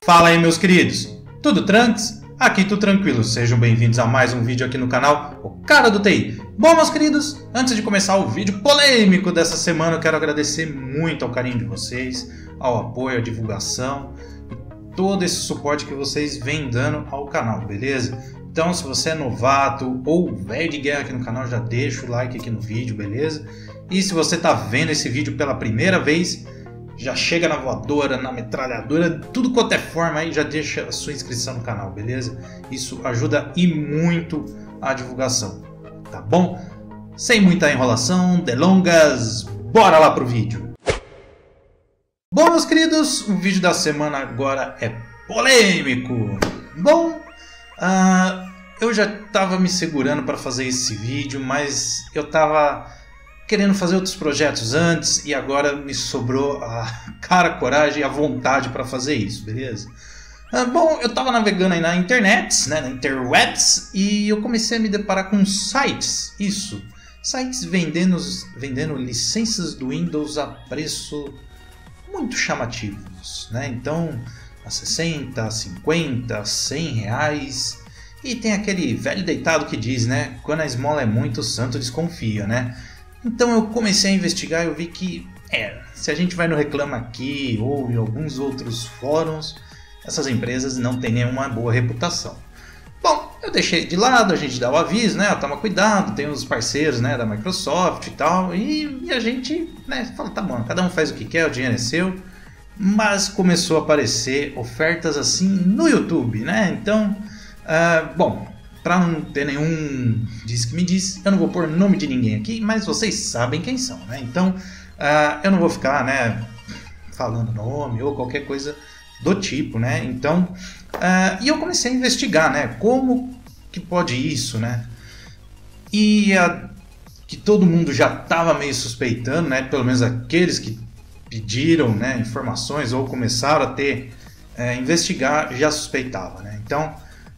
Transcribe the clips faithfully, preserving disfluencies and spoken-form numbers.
Fala aí, meus queridos, tudo tranks? Aqui tudo tranquilo, sejam bem-vindos a mais um vídeo aqui no canal, o Cara do T I. Bom, meus queridos, antes de começar o vídeo polêmico dessa semana, eu quero agradecer muito ao carinho de vocês, ao apoio, à divulgação e todo esse suporte que vocês vêm dando ao canal, beleza? Então, se você é novato ou velho de guerra aqui no canal, já deixa o like aqui no vídeo, beleza? E se você está vendo esse vídeo pela primeira vez, já chega na voadora, na metralhadora, tudo quanto é forma aí, já deixa a sua inscrição no canal, beleza? Isso ajuda e muito a divulgação, tá bom? Sem muita enrolação, delongas, bora lá pro vídeo! Bom, meus queridos, o vídeo da semana agora é polêmico. Bom, uh, eu já estava me segurando para fazer esse vídeo, mas eu estava querendo fazer outros projetos antes e agora me sobrou a cara, a coragem e a vontade para fazer isso, beleza? Ah, bom, eu estava navegando aí na internet, né, na interwebs, e eu comecei a me deparar com sites, isso, sites vendendo, vendendo licenças do Windows a preço muito chamativos, né? Então, a sessenta, cinquenta, cem reais. E tem aquele velho deitado que diz, né, quando a esmola é muito, o santo desconfia, né? Então eu comecei a investigar e eu vi que, é, se a gente vai no Reclama Aqui ou em alguns outros fóruns, essas empresas não têm nenhuma boa reputação. Bom, eu deixei de lado, a gente dá o aviso, né, toma cuidado, tem os parceiros, né, da Microsoft e tal, e, e a gente, né, fala, tá bom, cada um faz o que quer, o dinheiro é seu, mas começou a aparecer ofertas assim no YouTube, né, então, uh, bom... Para não ter nenhum diz que me diz, eu não vou pôr nome de ninguém aqui, mas vocês sabem quem são, né? Então, uh, eu não vou ficar, né, falando nome ou qualquer coisa do tipo, né? Então, uh, e eu comecei a investigar, né? Como que pode isso, né? E a, que todo mundo já estava meio suspeitando, né? Pelo menos aqueles que pediram, né, informações ou começaram a ter, uh, investigar, já suspeitava, né? Então,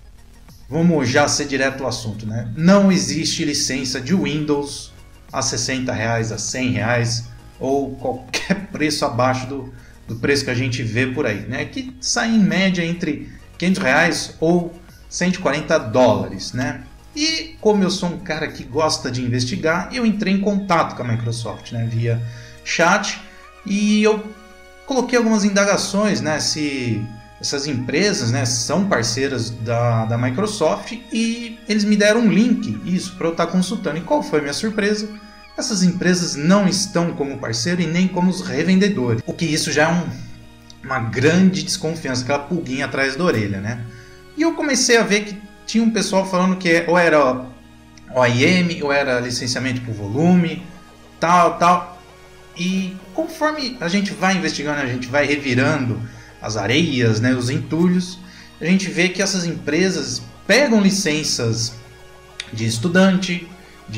vamos já ser direto ao assunto, né? Não existe licença de Windows a sessenta reais, a cem reais ou qualquer preço abaixo do, do preço que a gente vê por aí, né? Que sai em média entre quinhentos reais ou cento e quarenta dólares, né? E como eu sou um cara que gosta de investigar, eu entrei em contato com a Microsoft, né? Via chat, e eu coloquei algumas indagações, né? Se essas empresas, né, são parceiras da, da Microsoft, e eles me deram um link, isso, para eu estar consultando. E qual foi a minha surpresa? Essas empresas não estão como parceiro e nem como os revendedores. O que isso já é um, uma grande desconfiança, aquela pulguinha atrás da orelha, né? E eu comecei a ver que tinha um pessoal falando que ou era O I M, ou era licenciamento por volume, tal, tal. E conforme a gente vai investigando, a gente vai revirando as areias, né, os entulhos, a gente vê que essas empresas pegam licenças de estudante,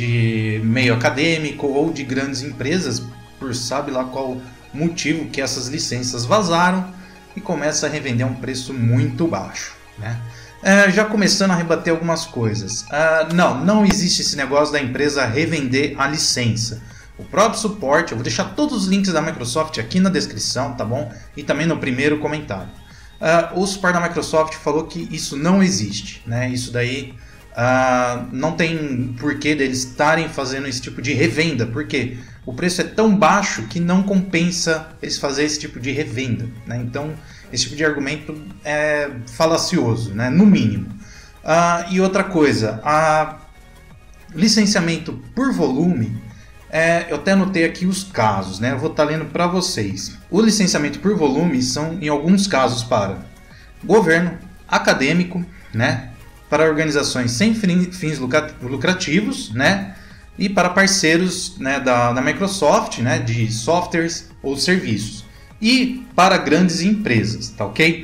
de meio acadêmico ou de grandes empresas, por sabe lá qual motivo que essas licenças vazaram, e começa a revender a um preço muito baixo, né? É, já começando a rebater algumas coisas. Uh, não, não existe esse negócio da empresa revender a licença. O próprio suporte, eu vou deixar todos os links da Microsoft aqui na descrição, tá bom? E também no primeiro comentário. Uh, o suporte da Microsoft falou que isso não existe, né? Isso daí uh, não tem porquê deles estarem fazendo esse tipo de revenda, porque o preço é tão baixo que não compensa eles fazerem esse tipo de revenda, né? Então, esse tipo de argumento é falacioso, né? No mínimo. Uh, e outra coisa, a licenciamento por volume, É, eu até anotei aqui os casos, né? Eu vou estar lendo para vocês. O licenciamento por volume são, em alguns casos, para governo, acadêmico, né? Para organizações sem fins lucrativos, né? E para parceiros, né, da, da Microsoft, né, de softwares ou serviços. E para grandes empresas, tá ok?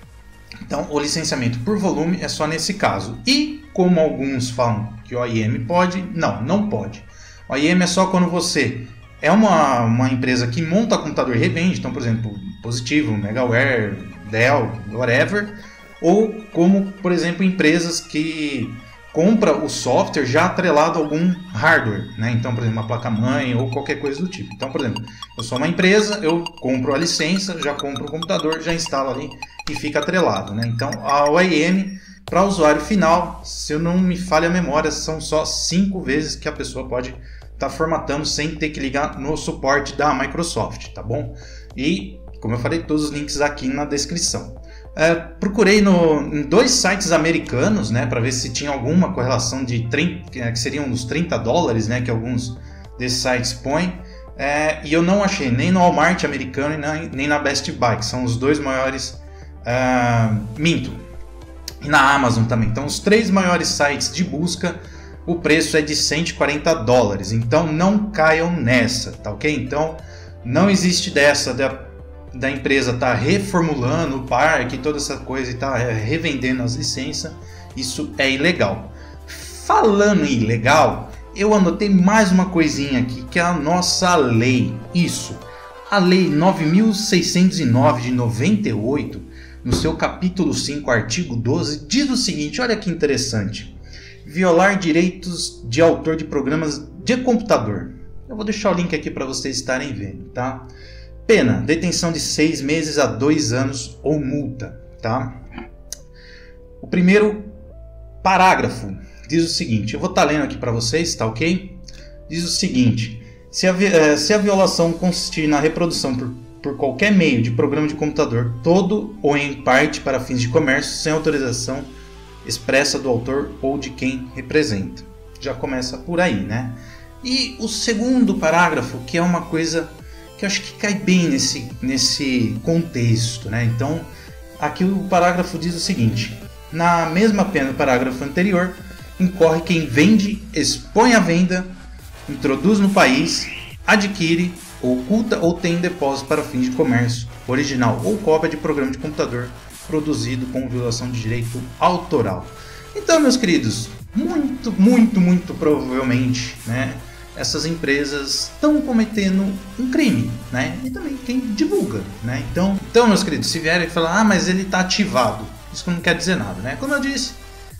Então, o licenciamento por volume é só nesse caso. E, como alguns falam que o O I M pode, não, não pode. O I M é só quando você é uma, uma empresa que monta computador e revende, então, por exemplo, Positivo, Megaware, Dell, whatever, ou como, por exemplo, empresas que compram o software já atrelado a algum hardware, né? Então, por exemplo, uma placa-mãe ou qualquer coisa do tipo. Então, por exemplo, eu sou uma empresa, eu compro a licença, já compro o computador, já instalo ali e fica atrelado, né? Então a O I M para o usuário final, se eu não me falha a memória, são só cinco vezes que a pessoa pode estar tá formatando sem ter que ligar no suporte da Microsoft, tá bom? E, como eu falei, todos os links aqui na descrição. É, procurei no, em dois sites americanos, né, para ver se tinha alguma correlação de trinta, que seriam uns trinta dólares, né, que alguns desses sites põem, é, e eu não achei nem no Walmart americano e nem na Best Buy, que são os dois maiores, uh, minto, e na Amazon também. Então, os três maiores sites de busca, o preço é de cento e quarenta dólares. Então, não caiam nessa, tá ok? Então, não existe dessa da, da empresa estar tá reformulando o parque, toda essa coisa e tá revendendo as licenças. Isso é ilegal. Falando em ilegal, eu anotei mais uma coisinha aqui, que é a nossa lei. Isso, a lei nove mil seiscentos e nove de noventa e oito, no seu capítulo cinco, artigo doze, diz o seguinte, olha que interessante. Violar direitos de autor de programas de computador. Eu vou deixar o link aqui para vocês estarem vendo, tá? Pena, detenção de seis meses a dois anos ou multa, tá? O primeiro parágrafo diz o seguinte, eu vou estar lendo aqui para vocês, tá ok? Diz o seguinte, se a, se a violação consistir na reprodução por por qualquer meio de programa de computador, todo ou em parte para fins de comércio, sem autorização expressa do autor ou de quem representa. Já começa por aí, né? E o segundo parágrafo, que é uma coisa que eu acho que cai bem nesse, nesse contexto, né? Então, aqui o parágrafo diz o seguinte, na mesma pena do parágrafo anterior, incorre quem vende, expõe à venda, introduz no país, adquire, oculta ou tem em depósito para fins de comércio, original ou cópia de programa de computador produzido com violação de direito autoral. Então, meus queridos, muito, muito, muito provavelmente, né, essas empresas estão cometendo um crime, né, e também quem divulga, né. Então, então meus queridos, se vierem falar, ah, mas ele está ativado, isso não quer dizer nada, né. Como eu disse,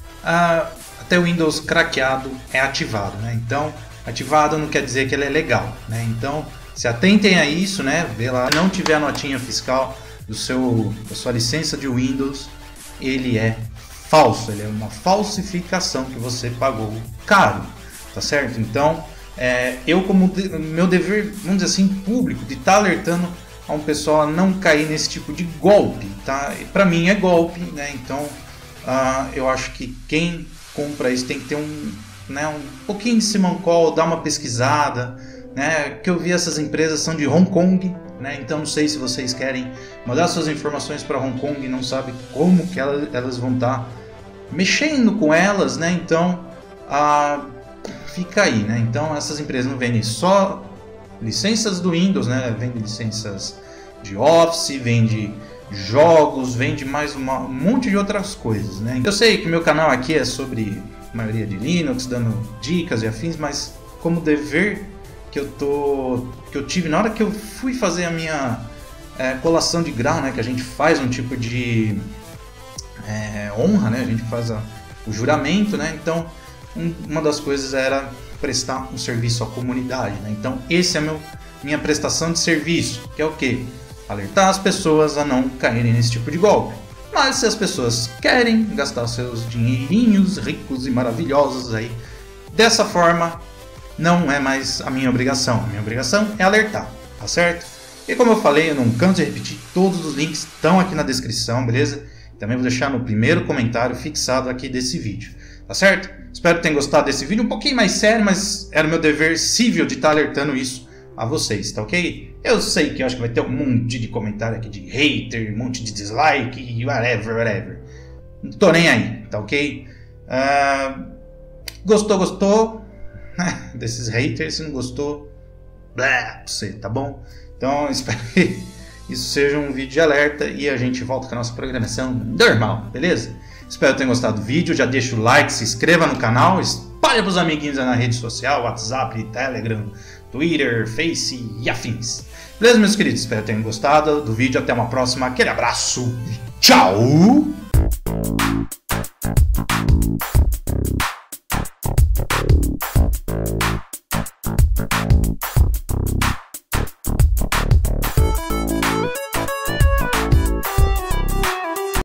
ah, até o Windows craqueado é ativado, né. Então, ativado não quer dizer que ele é legal, né. Então, se atentem a isso, né? Vê lá, se não tiver a notinha fiscal do seu, da sua licença de Windows, ele é falso, ele é uma falsificação que você pagou caro, tá certo? Então, é, eu como de, meu dever, vamos dizer assim, público, de estar tá alertando a um pessoal a não cair nesse tipo de golpe, tá? Para mim é golpe, né? Então, uh, eu acho que quem compra isso tem que ter um, né, um pouquinho de simancol, dar uma pesquisada, né, que eu vi essas empresas são de Hong Kong, né, então não sei se vocês querem mandar suas informações para Hong Kong e não sabem como que elas, elas vão estar tá mexendo com elas, né, então ah, fica aí, né, então essas empresas não vendem só licenças do Windows, né, vendem licenças de Office, vende jogos, vende mais uma, um monte de outras coisas, né. Eu sei que meu canal aqui é sobre maioria de Linux, dando dicas e afins, mas como dever que eu tô que eu tive na hora que eu fui fazer a minha é, colação de grau, né, que a gente faz um tipo de é, honra, né, a gente faz a, o juramento, né, então um, uma das coisas era prestar um serviço à comunidade, né, então esse é meu minha prestação de serviço, que é o que? Alertar as pessoas a não caírem nesse tipo de golpe. Mas se as pessoas querem gastar seus dinheirinhos ricos e maravilhosos aí dessa forma, não é mais a minha obrigação. A minha obrigação é alertar, tá certo? E como eu falei, eu não canso de repetir, todos os links estão aqui na descrição, beleza? Também vou deixar no primeiro comentário fixado aqui desse vídeo, tá certo? Espero que tenham gostado desse vídeo, um pouquinho mais sério, mas era o meu dever cível de estar alertando isso a vocês, tá ok? Eu sei que eu acho que vai ter um monte de comentário aqui de hater, um monte de dislike, whatever, whatever. Não tô nem aí, tá ok? Uh, gostou, gostou? Desses haters, se não gostou, blá, pra você, tá bom? Então espero que isso seja um vídeo de alerta e a gente volta com a nossa programação normal, beleza? Espero que tenham gostado do vídeo, já deixa o like, se inscreva no canal, espalha pros amiguinhos na rede social, WhatsApp, Telegram, Twitter, Face e afins. Beleza, meus queridos? Espero que tenham gostado do vídeo, até uma próxima, aquele abraço e tchau!